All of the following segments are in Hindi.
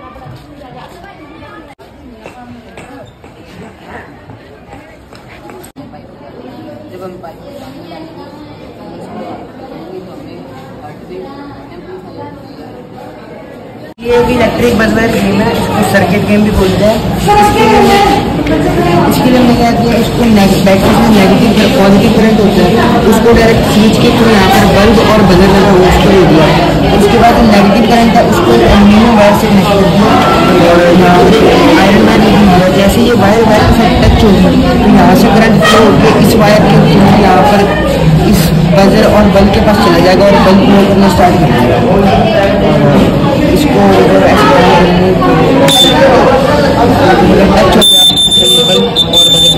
जब हम पाइप को सामने डालेंगे तो हमें हार्ट बीट ये एक इलेक्ट्रिक बस वायर गेम है, इसको सर्किट गेम भी बोलते हैं। इसके लिए मैं क्या किया, इसको बैटरी में नेगेटिव पॉजिटिव करंट होता है, उसको डायरेक्ट खींच के फिर यहाँ पर बल्ब और बजर लगा हुआ उसको ले दिया। उसके बाद नेगेटिव करंट था उसको एल्यूमिनियम वायर से कनेक्ट कर दिया और यहाँ पर आयरन वायर लगी हुई है। जैसे ये वायर के साथ टच होगी तो यहाँ से करंट फ्लो होकर इस वायर के यहाँ पर इस बजर और बल्ब के पास चला जाएगा और बल्ब फ्लो करना स्टार्ट कर देगा। इसको ऐसे टच हो गया बल्ब और बजर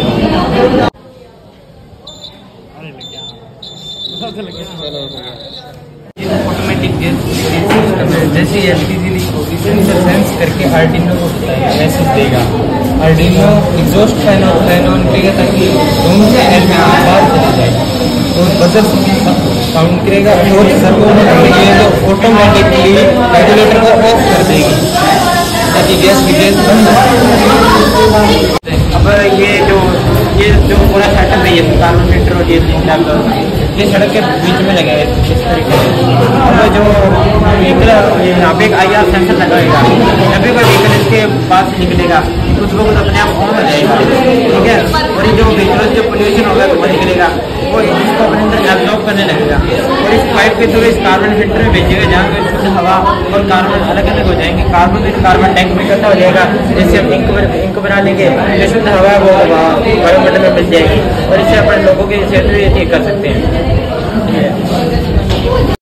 ऑटोमेटिक गैस सिस्टम है। जैसे एलपीजी लीक होगी तो इसे सेंस करके आर्डिनो को मैसेज देगा। आर्डिनो एग्जॉस्ट फैन ऑन करेगा ताकि रूम से एयर में आवाज चली जाए तो बजर साउंड करेगा और सर्वो में लगेगा तो ऑटोमेटिकली रेगुलेटर को ऑफ कर देगी ताकि गैस बंद हो। अब ये जो पूरा सेटअप है, ये कार्बन फिल्टर और ये सड़क के बीच में लगा है इस तरीके से। अब जो व्हीकल यहाँ पे एक IR सेंसर लगाएगा, जब भी कोई व्हीकल इसके पास निकलेगा उस वक्त अपने आप ऑन हो जाएगा, ठीक है। और ये जो व्हीकल जो पोल्यूशन होगा वो निकलेगा, वो इसको अपने अंदर एब्जॉर्ब करने लगेगा और इस पाइप के थ्रू इस कार्बन फिल्टर में भेजेगा जहाँ पे शुद्ध हवा और कार्बन अलग अलग हो जाएंगे। कार्बन टैंक में इकट्ठा हो जाएगा। जैसे हम इंक बना लेंगे जो शुद्ध हवा है वो वायुमंडल में मिल जाएगी और इससे अपने लोगों की सेहत भी ठीक कर सकते हैं।